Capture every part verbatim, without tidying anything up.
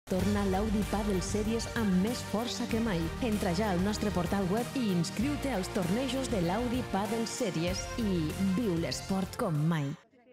Torna l'Audi Padel Series amb més força que mai. Entra ja al nostre portal web i inscriu-te als tornejos de l'Audi Padel Series i viu l'esport com mai.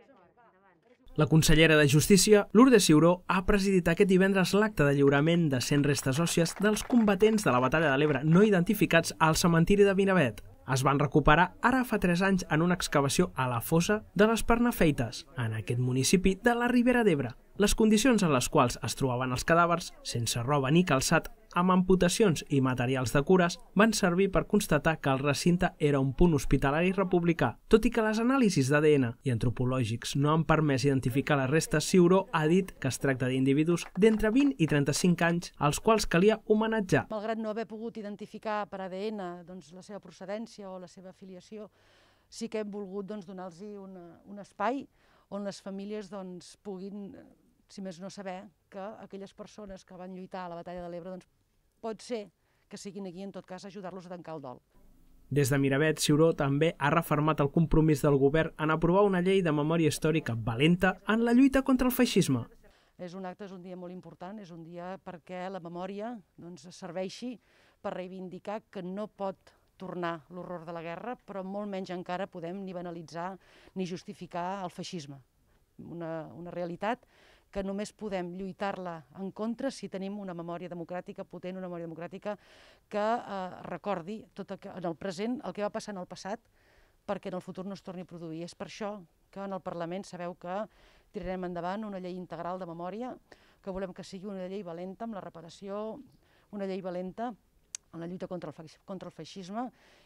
La consellera de Justícia, Lourdes Ciuró, ha presidit aquest divendres l'acte de lliurament de cent restes òssies dels combatents de la Batalla de l'Ebre no identificats al cementiri de Miravet. Es van recuperar ara fa tres anys en una excavació a la fossa de les Pernafeites, en aquest municipi de la Ribera d'Ebre. Les condicions en les quals es trobaven els cadàvers, sense roba ni calçat, amb amputacions i materials de cures, van servir per constatar que el recinte era un punt hospitalari republicà. Tot i que les anàlisis d'A D N i antropològics no han permès identificar les restes, Ciuró ha dit que es tracta d'individus d'entre vint i trenta-cinc anys, als quals calia homenatjar. Malgrat no haver pogut identificar per A D N doncs, la seva procedència o la seva afiliació, sí que hem volgut doncs, donar-los un espai on les famílies doncs, puguin, si més no, saber que aquelles persones que van lluitar a la Batalla de l'Ebre doncs, pot ser que siguin aquí, en tot cas, ajudar-los a tancar el dol. Des de Miravet, Ciuró també ha refermat el compromís del govern en aprovar una llei de memòria històrica valenta en la lluita contra el feixisme. És un acte, és un dia molt important, és un dia perquè la memòria doncs, serveixi per reivindicar que no pot tornar l'horror de la guerra, però molt menys encara podem ni banalitzar ni justificar el feixisme. Una, una realitat que només podem lluitar-la en contra si tenim una memòria democràtica potent, una memòria democràtica que eh, recordi tot el, en el present el que va passar en el passat perquè en el futur no es torni a produir. És per això que en el Parlament sabeu que tirarem endavant una llei integral de memòria, que volem que sigui una llei valenta amb la reparació, una llei valenta en la lluita contra el, contra el feixisme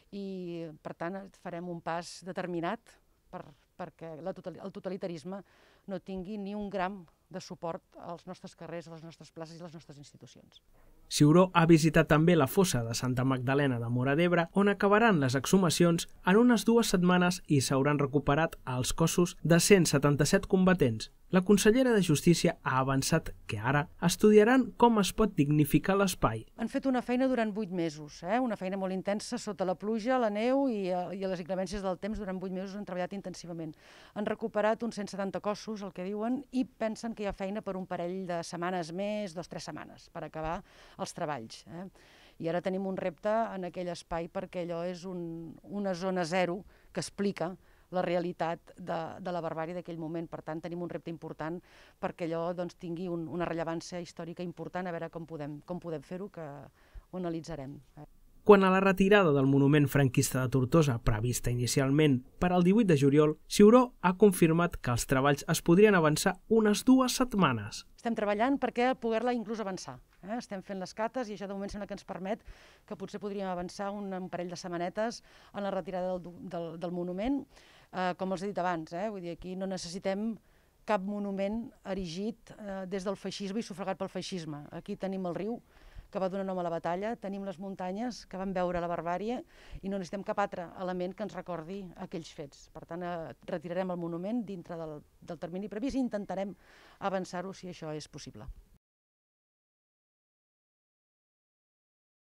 i, per tant, farem un pas determinat per, perquè la, el totalitarisme no tingui ni un gram de suport als nostres carrers, a les nostres places i a les nostres institucions. Ciuró ha visitat també la fossa de Santa Magdalena de Móra d'Ebre, on acabaran les exhumacions en unes dues setmanes i s'hauran recuperat els cossos de cent setanta-set combatents. La consellera de Justícia ha avançat que ara estudiaran com es pot dignificar l'espai. Han fet una feina durant vuit mesos, eh? una feina molt intensa sota la pluja, la neu i, i les inclemències del temps. Durant vuit mesos han treballat intensivament. Han recuperat uns cent setanta cossos, el que diuen, i pensen que hi ha feina per un parell de setmanes més, dos o tres setmanes, per acabar els treballs. Eh? I ara tenim un repte en aquell espai perquè allò és un, una zona zero que explica la realitat de, de la barbàrie d'aquell moment. Per tant, tenim un repte important perquè allò doncs, tingui un, una rellevància històrica important, a veure com podem, com podem fer-ho, que ho analitzarem. Quant a la retirada del monument franquista de Tortosa, prevista inicialment per al divuit de juliol, Ciuró ha confirmat que els treballs es podrien avançar unes dues setmanes. Estem treballant perquè poder-la inclús avançar. Eh? Estem fent les cates i això de moment sembla que ens permet que potser podríem avançar un, un parell de setmanetes en la retirada del, del, del monument. Eh, com els he dit abans, eh? Vull dir, aquí no necessitem cap monument erigit eh, des del feixisme i sufragat pel feixisme. Aquí tenim el riu que va donar nom a la batalla, tenim les muntanyes que van veure la barbàrie i no necessitem cap altre element que ens recordi aquells fets. Per tant, eh, retirarem el monument dintre del, del termini previst i intentarem avançar-ho si això és possible.